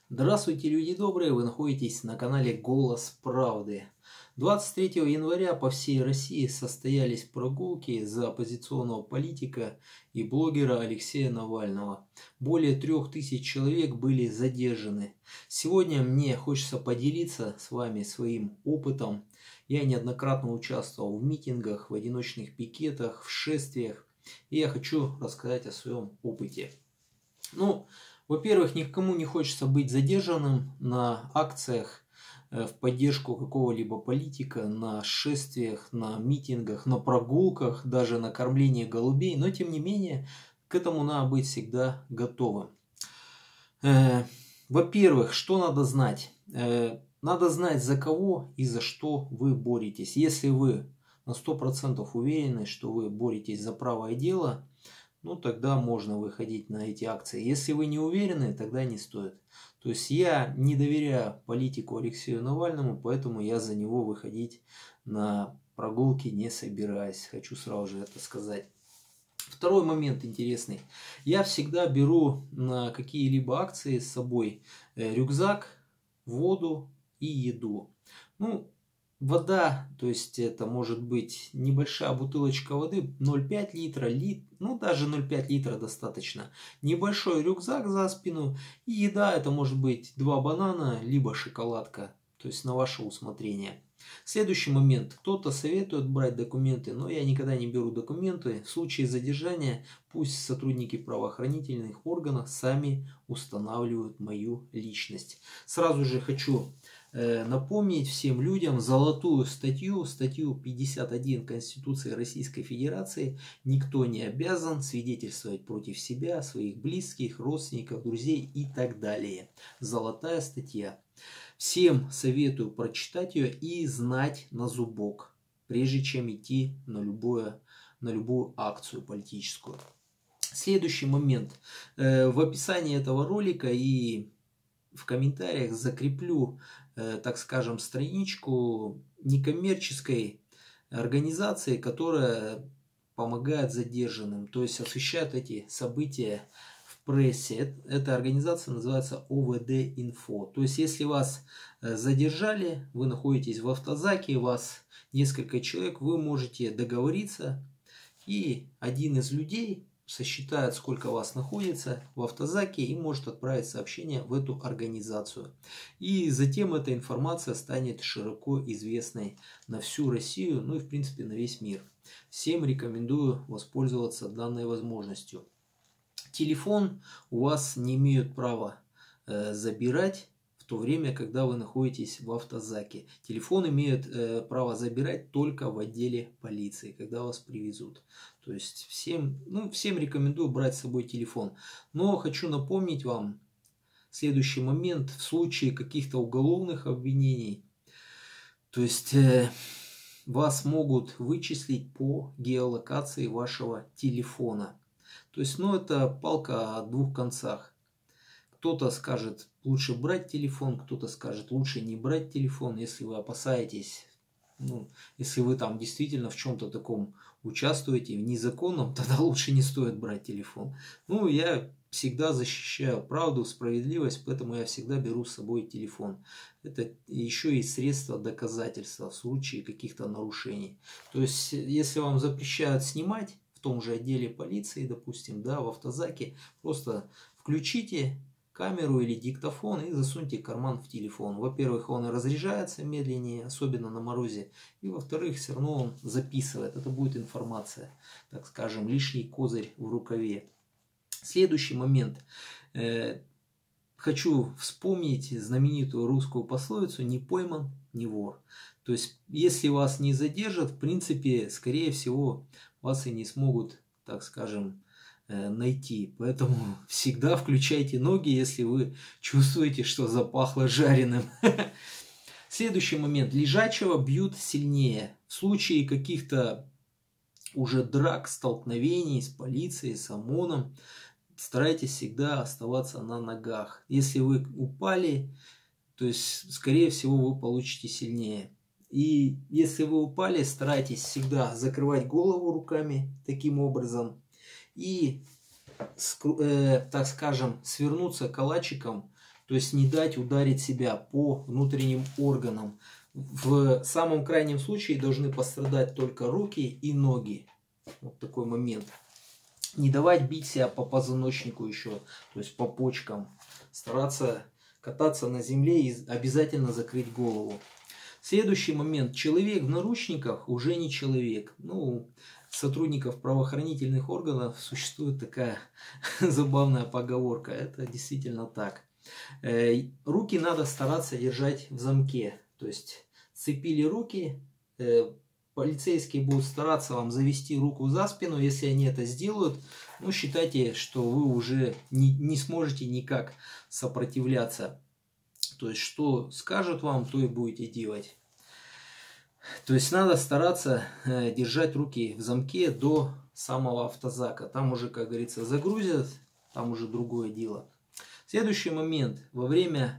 Здравствуйте, люди добрые! Вы находитесь на канале Голос Правды. 23 января по всей России состоялись прогулки за оппозиционного политика и блогера Алексея Навального. Более 3000 человек были задержаны. Сегодня мне хочется поделиться с вами своим опытом. Я неоднократно участвовал в митингах, в одиночных пикетах, в шествиях. И я хочу рассказать о своем опыте. Во-первых, никому не хочется быть задержанным на акциях в поддержку какого-либо политика, на шествиях, на митингах, на прогулках, даже на кормлении голубей. Но, тем не менее, к этому надо быть всегда готовым. Во-первых, что надо знать? Надо знать, за кого и за что вы боретесь. Если вы на 100% уверены, что вы боретесь за правое дело, тогда можно выходить на эти акции. Если вы не уверены, тогда не стоит. То есть я не доверяю политику Алексею Навальному, поэтому я за него выходить на прогулки не собираюсь. Хочу сразу же это сказать. Второй момент интересный. Я всегда беру на какие-либо акции с собой рюкзак, воду и еду. Вода, то есть это может быть небольшая бутылочка воды, 0,5 литра, даже 0,5 литра достаточно. Небольшой рюкзак за спину и еда, это может быть 2 банана, либо шоколадка, то есть на ваше усмотрение. Следующий момент. Кто-то советует брать документы, но я никогда не беру документы. В случае задержания пусть сотрудники правоохранительных органов сами устанавливают мою личность. Сразу же хочу напомнить всем людям золотую статью 51 Конституции Российской Федерации. Никто не обязан свидетельствовать против себя, своих близких, родственников, друзей и так далее. Золотая статья. Всем советую прочитать ее и знать на зубок, прежде чем идти на любую акцию политическую. Следующий момент. В описании этого ролика и в комментариях закреплю, так скажем, страничку некоммерческой организации, которая помогает задержанным, то есть освещает эти события в прессе. Эта организация называется ОВД-Инфо. То есть если вас задержали, вы находитесь в автозаке, вас несколько человек, вы можете договориться, и один из людей сосчитает, сколько вас находится в автозаке, и может отправить сообщение в эту организацию. И затем эта информация станет широко известной на всю Россию, и в принципе на весь мир. Всем рекомендую воспользоваться данной возможностью. Телефон у вас не имеют права забирать в то время, когда вы находитесь в автозаке. Телефон имеют право забирать только в отделе полиции, когда вас привезут. То есть всем рекомендую брать с собой телефон. Но хочу напомнить вам следующий момент. В случае каких-то уголовных обвинений, то есть вас могут вычислить по геолокации вашего телефона. То есть, это палка о двух концах. Кто-то скажет, лучше брать телефон, кто-то скажет, лучше не брать телефон, если вы опасаетесь, если вы там действительно в чем-то таком участвуете, в незаконном, тогда лучше не стоит брать телефон. Я всегда защищаю правду, справедливость, поэтому я всегда беру с собой телефон. Это еще и средство доказательства в случае каких-то нарушений. То есть, если вам запрещают снимать в том же отделе полиции, допустим, в автозаке, просто включите камеру или диктофон и засуньте карман в телефон. Во-первых, он разряжается медленнее, особенно на морозе. И во-вторых, все равно он записывает. Это будет информация, так скажем, лишний козырь в рукаве. Следующий момент. Хочу вспомнить знаменитую русскую пословицу «не пойман, не вор». То есть, если вас не задержат, в принципе, скорее всего, вас и не смогут, так скажем, найти. Поэтому всегда включайте ноги, если вы чувствуете, что запахло жареным. Следующий момент. Лежачего бьют сильнее. В случае каких-то уже драк, столкновений с полицией, с ОМОНом, старайтесь всегда оставаться на ногах. Если вы упали, то есть, скорее всего, вы получите сильнее. И если вы упали, старайтесь всегда закрывать голову руками таким образом. И, так скажем, свернуться калачиком То есть не дать ударить себя по внутренним органам. В самом крайнем случае должны пострадать только руки и ноги. Вот такой момент. Не давать бить себя по позвоночнику еще, то есть по почкам. Стараться кататься на земле и обязательно закрыть голову. Следующий момент. Человек в наручниках уже не человек. Ну, сотрудников правоохранительных органов существует такая забавная поговорка. Это действительно так. Руки надо стараться держать в замке. То есть сцепили руки, полицейские будут стараться вам завести руку за спину. Если они это сделают, ну, считайте, что вы уже не сможете никак сопротивляться. То есть, что скажут вам, то и будете делать. То есть, надо стараться держать руки в замке до самого автозака. Там уже, как говорится, загрузят, там уже другое дело. Следующий момент. Во время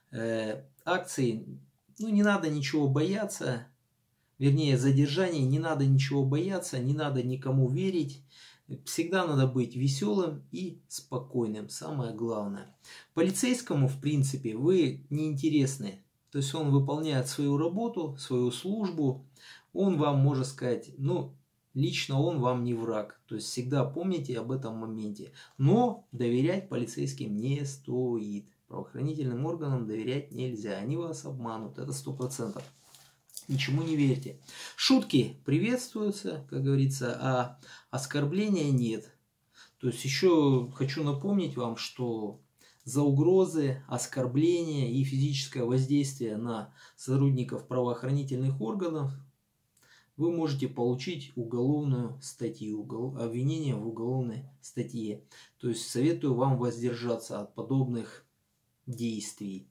акции, ну, не надо ничего бояться. Вернее, задержания, не надо ничего бояться, не надо никому верить. Всегда надо быть веселым и спокойным, самое главное. Полицейскому, в принципе, вы неинтересны. То есть он выполняет свою работу, свою службу. Он вам, можно сказать, ну, лично он вам не враг. То есть всегда помните об этом моменте. Но доверять полицейским не стоит. Правоохранительным органам доверять нельзя. Они вас обманут, это 100%. Ничему не верьте. Шутки приветствуются, как говорится, а оскорбления нет. То есть еще хочу напомнить вам, что за угрозы, оскорбления и физическое воздействие на сотрудников правоохранительных органов вы можете получить уголовную статью, обвинение в уголовной статье. То есть советую вам воздержаться от подобных действий.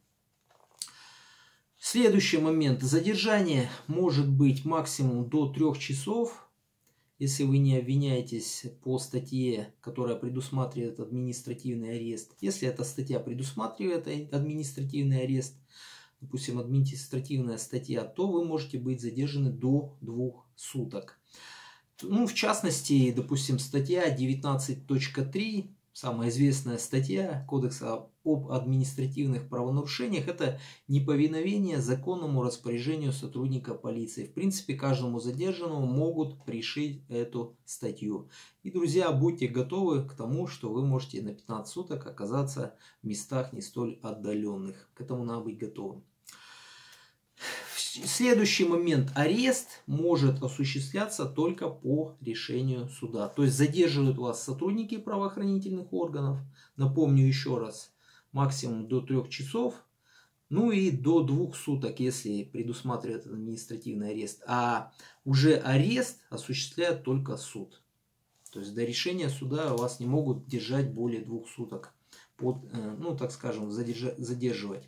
Следующий момент. Задержание может быть максимум до 3 часов, если вы не обвиняетесь по статье, которая предусматривает административный арест. Если эта статья предусматривает административный арест, допустим, административная статья, то вы можете быть задержаны до 2 суток. Ну, в частности, допустим, статья 19.3, самая известная статья Кодекса об административных правонарушениях, это неповиновение законному распоряжению сотрудника полиции. В принципе, каждому задержанному могут пришить эту статью. И, друзья, будьте готовы к тому, что вы можете на 15 суток оказаться в местах не столь отдаленных. К этому надо быть готовым. Следующий момент. Арест может осуществляться только по решению суда. То есть задерживают вас сотрудники правоохранительных органов. Напомню еще раз. Максимум до 3 часов. Ну и до 2 суток, если предусматривает административный арест. А уже арест осуществляет только суд. То есть до решения суда вас не могут держать более 2 суток. Ну, так скажем, задерживать.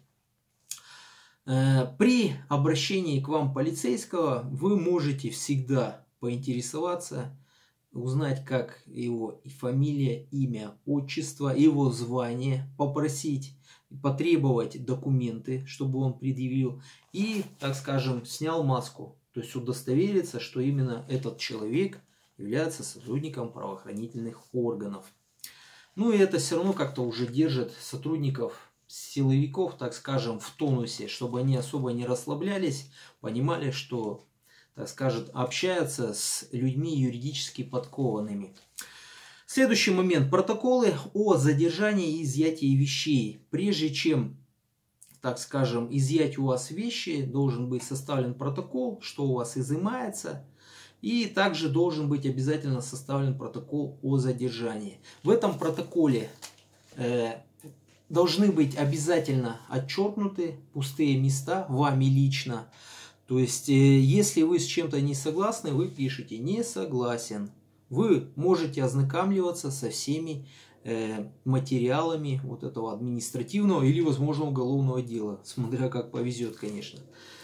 При обращении к вам полицейского вы можете всегда поинтересоваться, узнать, как его фамилия, имя, отчество, его звание, попросить, потребовать документы, чтобы он предъявил и, так скажем, снял маску. То есть удостовериться, что именно этот человек является сотрудником правоохранительных органов. Ну и это все равно как-то уже держит сотрудников силовиков, так скажем, в тонусе, чтобы они особо не расслаблялись, понимали, что, так скажем, общаются с людьми юридически подкованными. Следующий момент. Протоколы о задержании и изъятии вещей. Прежде чем, так скажем, изъять у вас вещи, должен быть составлен протокол, что у вас изымается. И также должен быть обязательно составлен протокол о задержании. В этом протоколе должны быть обязательно отчеркнуты пустые места вами лично. То есть, если вы с чем-то не согласны, вы пишете «не согласен». Вы можете ознакомливаться со всеми материалами вот этого административного или, возможно, уголовного дела. Смотря как повезет, конечно.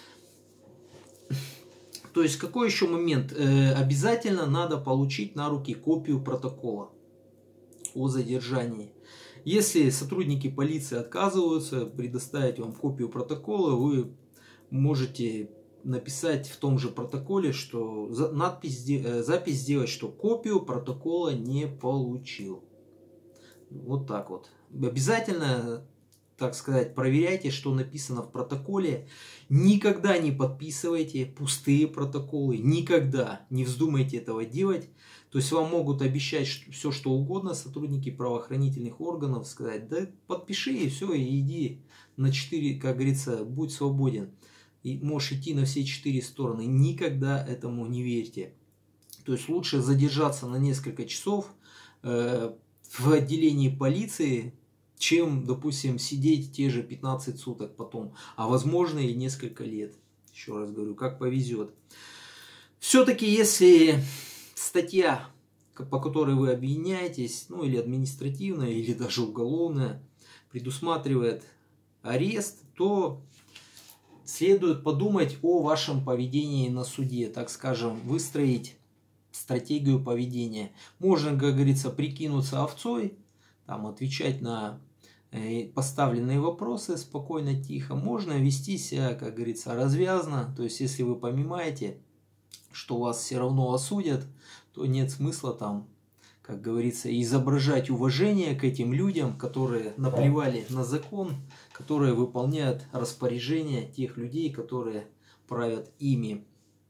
То есть, какой еще момент? Обязательно надо получить на руки копию протокола о задержании. Если сотрудники полиции отказываются предоставить вам копию протокола, вы можете написать в том же протоколе, что запись сделать, что копию протокола не получил. Вот так вот. Обязательно так сказать, проверяйте, что написано в протоколе. Никогда не подписывайте пустые протоколы. Никогда не вздумайте этого делать. То есть вам могут обещать все, что угодно, сотрудники правоохранительных органов, сказать, да подпиши и все, и иди на 4, как говорится, будь свободен. И можешь идти на все 4 стороны. Никогда этому не верьте. То есть лучше задержаться на несколько часов в отделении полиции, чем, допустим, сидеть те же 15 суток потом, а возможно и несколько лет. Еще раз говорю, как повезет. Все-таки, если статья, по которой вы обвиняетесь, ну или административная, или даже уголовная, предусматривает арест, то следует подумать о вашем поведении на суде, так скажем, выстроить стратегию поведения. Можно, как говорится, прикинуться овцой, там, отвечать на поставленные вопросы спокойно, тихо. Можно вести себя, как говорится, развязно. То есть, если вы понимаете, что вас все равно осудят, то нет смысла там, как говорится, изображать уважение к этим людям, которые наплевали на закон, которые выполняют распоряжения тех людей, которые правят ими.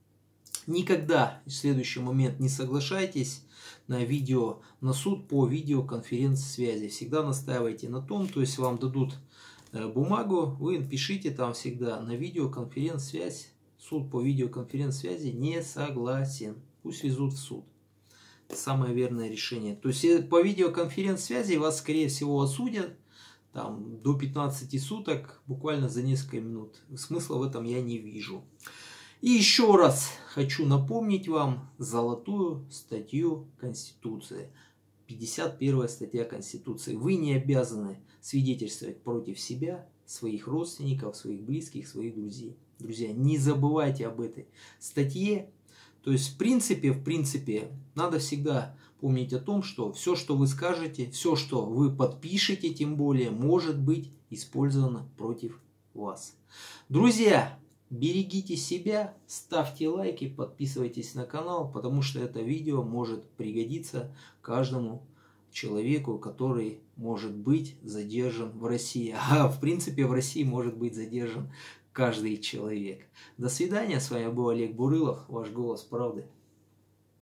Никогда в следующий момент не соглашайтесь на суд по видеоконференц-связи. Всегда настаивайте на том, то есть вам дадут бумагу, вы пишите там всегда на видеоконференц-связь. Суд по видеоконференц-связи не согласен. Пусть везут в суд. Самое верное решение. То есть по видеоконференц-связи вас, скорее всего, осудят там, до 15 суток, буквально за несколько минут. Смысла в этом я не вижу. И еще раз хочу напомнить вам золотую статью Конституции. 51 статья Конституции. Вы не обязаны свидетельствовать против себя, своих родственников, своих близких, своих друзей. Друзья, не забывайте об этой статье. То есть, в принципе, надо всегда помнить о том, что все, что вы скажете, все, что вы подпишете, тем более, может быть использовано против вас. Друзья, берегите себя, ставьте лайки, подписывайтесь на канал, потому что это видео может пригодиться каждому человеку, который может быть задержан в России. А в принципе в России может быть задержан каждый человек. До свидания, с вами был Олег Бурылов, ваш голос правды.